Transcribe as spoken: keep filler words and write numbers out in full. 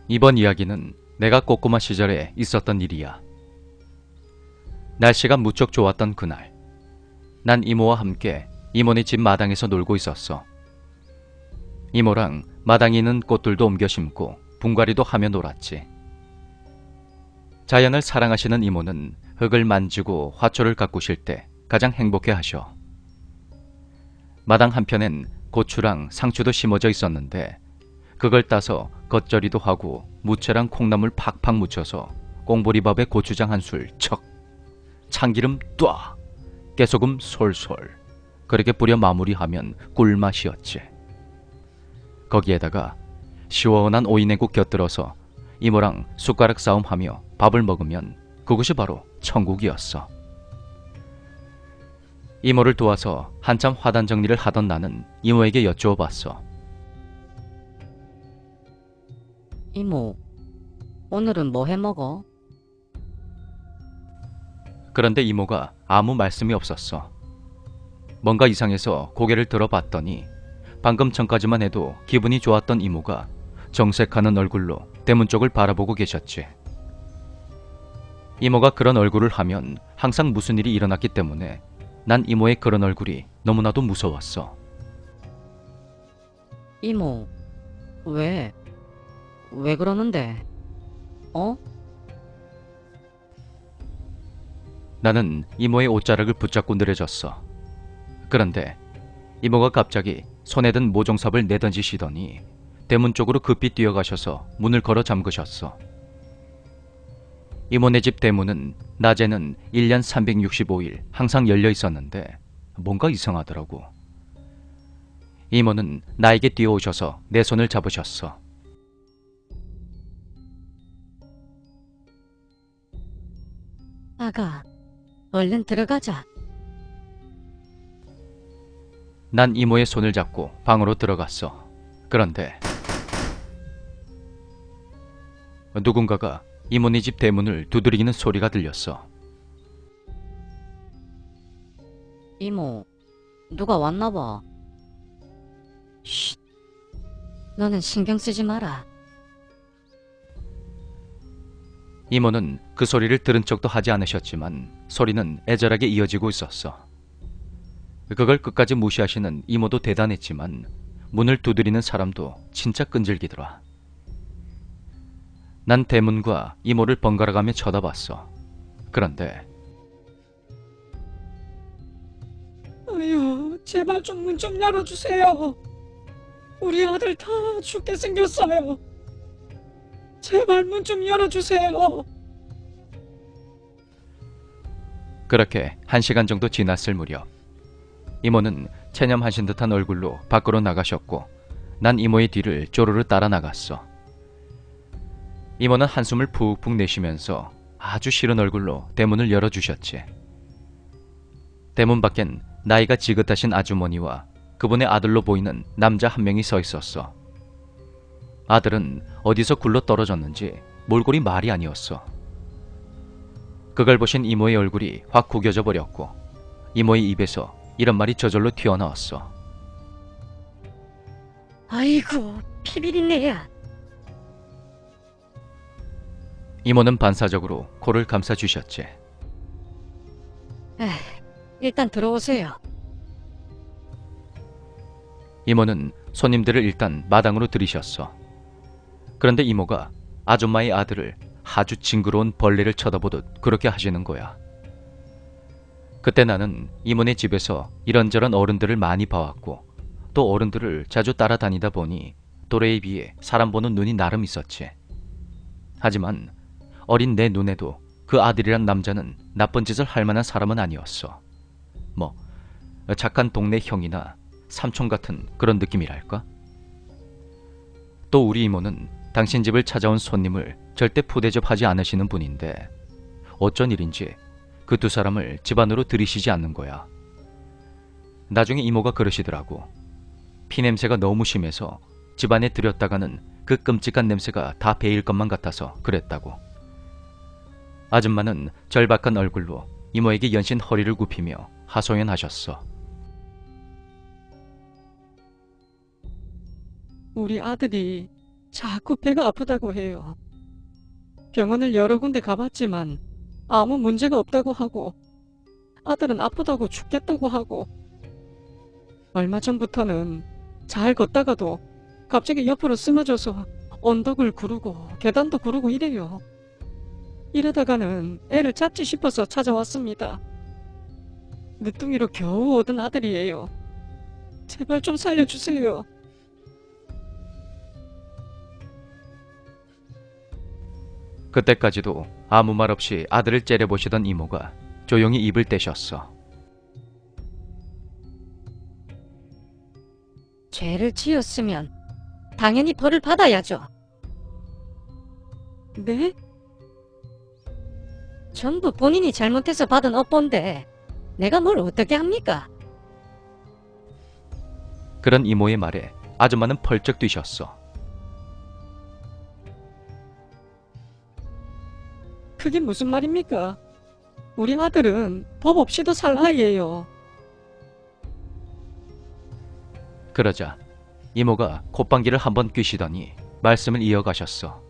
이번 이야기는 내가 꼬꼬마 시절에 있었던 일이야. 날씨가 무척 좋았던 그날, 난 이모와 함께 이모네 집 마당에서 놀고 있었어. 이모랑 마당에 있는 꽃들도 옮겨 심고 분갈이도 하며 놀았지. 자연을 사랑하시는 이모는 흙을 만지고 화초를 가꾸실 때 가장 행복해 하셔. 마당 한편엔 고추랑 상추도 심어져 있었는데 그걸 따서 겉절이도 하고 무채랑 콩나물 팍팍 묻혀서 꽁보리밥에 고추장 한 술 척, 참기름 뚜아, 깨소금 솔솔 그렇게 뿌려 마무리하면 꿀맛이었지. 거기에다가 시원한 오이냉국 곁들여서 이모랑 숟가락 싸움하며 밥을 먹으면 그것이 바로 천국이었어. 이모를 도와서 한참 화단 정리를 하던 나는 이모에게 여쭈어 봤어. 이모, 오늘은 뭐 해먹어? 그런데 이모가 아무 말씀이 없었어. 뭔가 이상해서 고개를 들어봤더니 방금 전까지만 해도 기분이 좋았던 이모가 정색하는 얼굴로 대문 쪽을 바라보고 계셨지. 이모가 그런 얼굴을 하면 항상 무슨 일이 일어났기 때문에 난 이모의 그런 얼굴이 너무나도 무서웠어. 이모, 왜? 왜 그러는데? 어? 나는 이모의 옷자락을 붙잡고 느려졌어. 그런데 이모가 갑자기 손에 든 모종삽을 내던지시더니 대문 쪽으로 급히 뛰어가셔서 문을 걸어 잠그셨어. 이모네 집 대문은 낮에는 일 년 삼백육십오 일 항상 열려 있었는데 뭔가 이상하더라고. 이모는 나에게 뛰어오셔서 내 손을 잡으셨어. 아가, 얼른 들어가자. 난 이모의 손을 잡고 방으로 들어갔어. 그런데 누군가가 이모네 집 대문을 두드리는 소리가 들렸어. 이모, 누가 왔나봐. 쉿, 너는 신경 쓰지 마라. 이모는 그 소리를 들은 척도 하지 않으셨지만 소리는 애절하게 이어지고 있었어. 그걸 끝까지 무시하시는 이모도 대단했지만 문을 두드리는 사람도 진짜 끈질기더라. 난 대문과 이모를 번갈아가며 쳐다봤어. 그런데 아유, 제발 좀 문 좀 열어주세요. 우리 아들 다 죽게 생겼어요. 제발 문 좀 열어주세요. 그렇게 한 시간 정도 지났을 무렵 이모는 체념하신 듯한 얼굴로 밖으로 나가셨고 난 이모의 뒤를 쪼르르 따라 나갔어. 이모는 한숨을 푹푹 내쉬면서 아주 싫은 얼굴로 대문을 열어주셨지. 대문 밖엔 나이가 지긋하신 아주머니와 그분의 아들로 보이는 남자 한 명이 서 있었어. 아들은 어디서 굴러 떨어졌는지 몰골이 말이 아니었어. 그걸 보신 이모의 얼굴이 확 구겨져 버렸고 이모의 입에서 이런 말이 저절로 튀어나왔어. 아이고, 피비린내야. 이모는 반사적으로 코를 감싸주셨지. 에휴, 일단 들어오세요. 이모는 손님들을 일단 마당으로 들이셨어. 그런데 이모가 아줌마의 아들을 아주 징그러운 벌레를 쳐다보듯 그렇게 하시는 거야. 그때 나는 이모네 집에서 이런저런 어른들을 많이 봐왔고 또 어른들을 자주 따라다니다 보니 또래에 비해 사람 보는 눈이 나름 있었지. 하지만 어린 내 눈에도 그 아들이란 남자는 나쁜 짓을 할 만한 사람은 아니었어. 뭐 착한 동네 형이나 삼촌 같은 그런 느낌이랄까? 또 우리 이모는 당신 집을 찾아온 손님을 절대 푸대접하지 않으시는 분인데 어쩐 일인지 그 두 사람을 집안으로 들이시지 않는 거야. 나중에 이모가 그러시더라고. 피냄새가 너무 심해서 집안에 들였다가는 그 끔찍한 냄새가 다 배일 것만 같아서 그랬다고. 아줌마는 절박한 얼굴로 이모에게 연신 허리를 굽히며 하소연하셨어. 우리 아들이 자꾸 배가 아프다고 해요. 병원을 여러 군데 가봤지만 아무 문제가 없다고 하고 아들은 아프다고 죽겠다고 하고 얼마 전부터는 잘 걷다가도 갑자기 옆으로 쓰러져서 언덕을 구르고 계단도 구르고 이래요. 이러다가는 애를 찾지 싶어서 찾아왔습니다. 늦둥이로 겨우 얻은 아들이에요. 제발 좀 살려주세요. 그때까지도 아무 말 없이 아들을 째려보시던 이모가 조용히 입을 떼셨어. 죄를 지었으면 당연히 벌을 받아야죠. 네? 전부 본인이 잘못해서 받은 업보인데 내가 뭘 어떻게 합니까? 그런 이모의 말에 아줌마는 펄쩍 뛰셨어. 그게 무슨 말입니까? 우리 아들은 법 없이도 살 아이예요. 그러자 이모가 콧방귀를 한번 뀌시더니 말씀을 이어가셨어.